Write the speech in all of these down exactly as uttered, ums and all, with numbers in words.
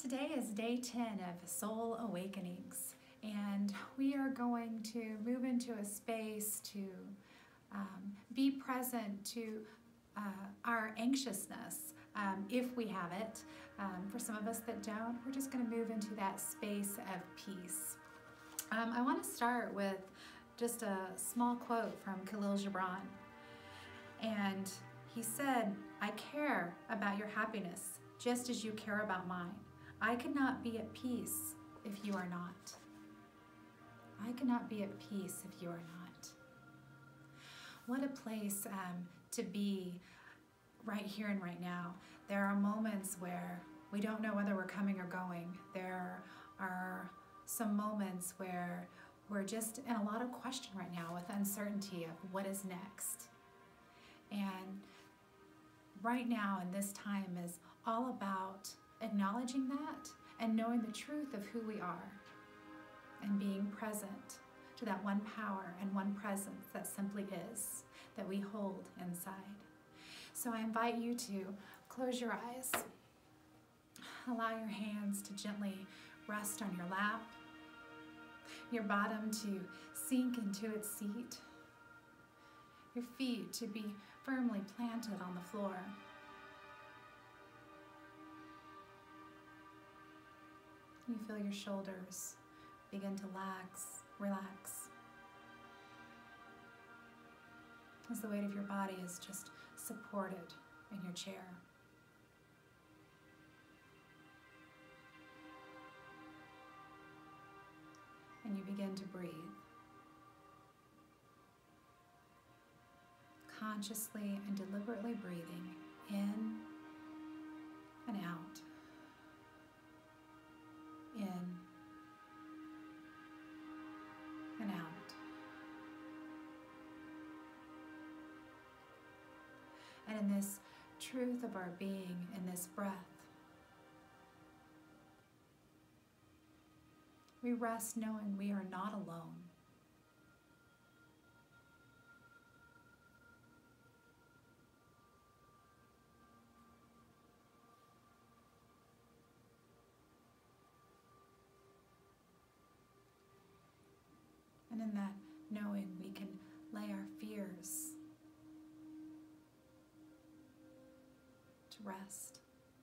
Today is day ten of Soul Awakenings, and we are going to move into a space to um, be present to uh, our anxiousness, um, if we have it. Um, for some of us that don't, we're just going to move into that space of peace. Um, I want to start with just a small quote from Khalil Gibran, and he said, "I care about your happiness just as you care about mine. I cannot be at peace if you are not. I cannot be at peace if you are not." What a place um, to be right here and right now. There are moments where we don't know whether we're coming or going. There are some moments where we're just in a lot of question right now with uncertainty of what is next. And right now in this time is all about acknowledging that and knowing the truth of who we are and being present to that one power and one presence that simply is, that we hold inside. So I invite you to close your eyes, allow your hands to gently rest on your lap, your bottom to sink into its seat, your feet to be firmly planted on the floor. You feel your shoulders begin to lax, relax, as the weight of your body is just supported in your chair. And you begin to breathe, consciously and deliberately breathing in and out, in and out. And in this truth of our being, in this breath, we rest knowing we are not alone. And in that knowing, we can lay our fears to rest.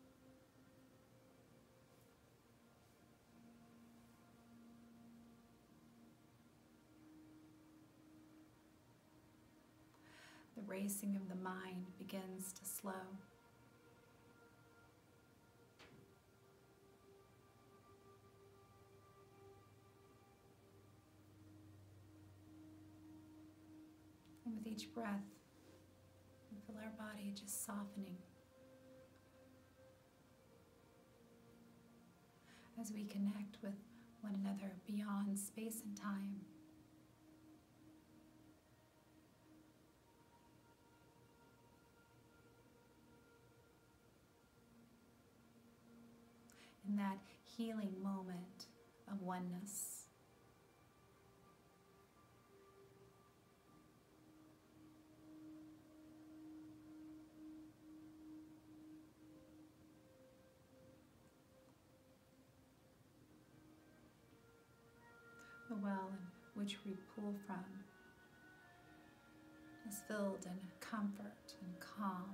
The racing of the mind begins to slow. And with each breath, we feel our body just softening as we connect with one another beyond space and time. In that healing moment of oneness. The well in which we pull from is filled in comfort and calm.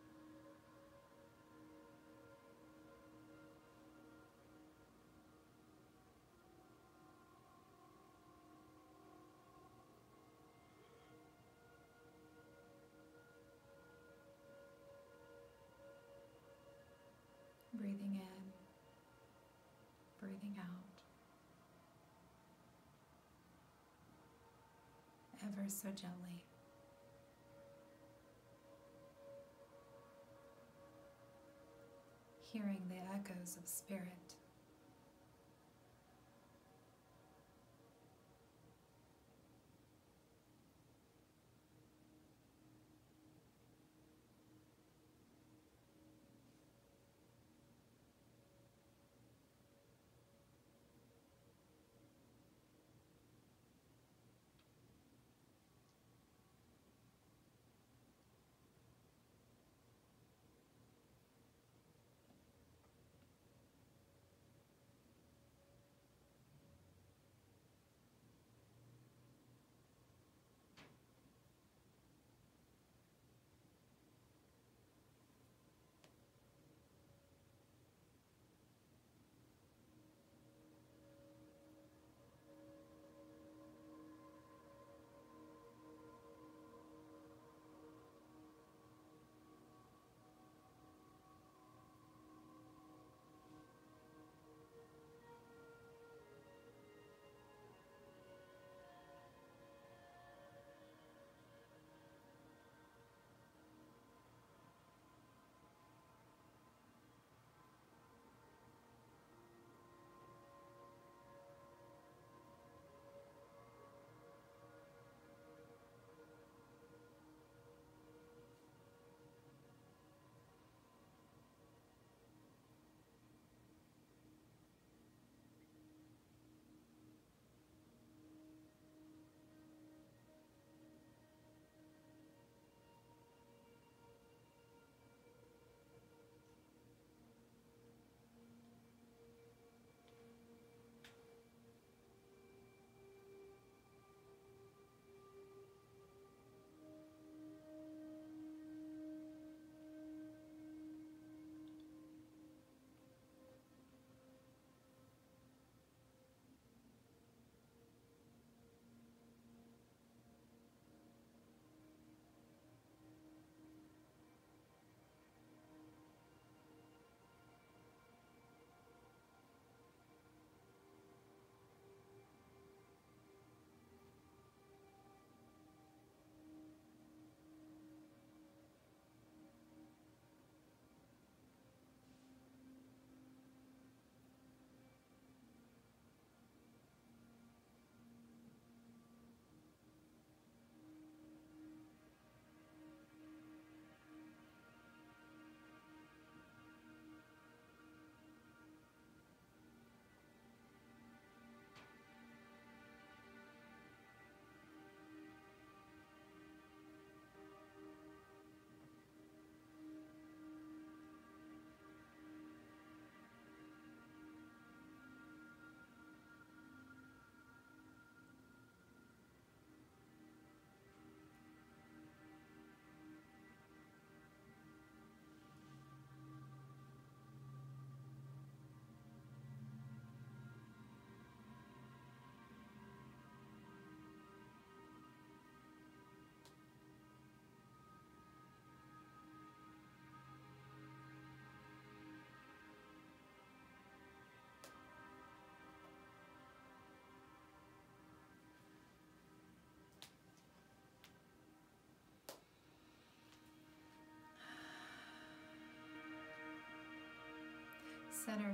Breathing in, breathing out. Ever so gently. Hearing the echoes of spirit.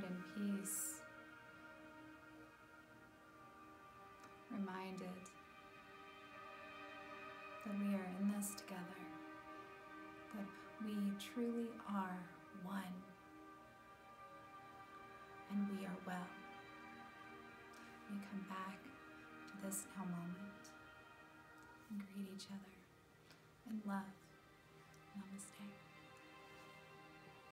in peace, reminded that we are in this together, that we truly are one, and we are well. We come back to this now moment and greet each other in love. Namaste.